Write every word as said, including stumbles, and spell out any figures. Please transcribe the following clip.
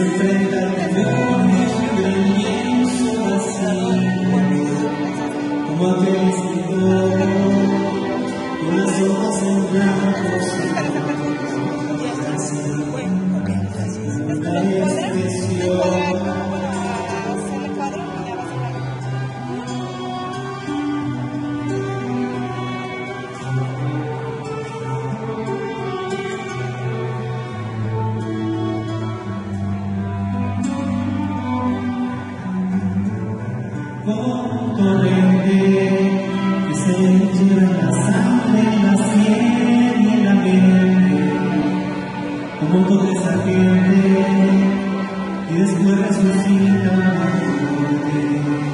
enfrenta al demonios de un lienzo vacío, como aquel escritor con las hojas en blanco. Como un torrente que se lleva en la sangre, en la sien y en la mente, como toda esa gente y después resucita una muerte.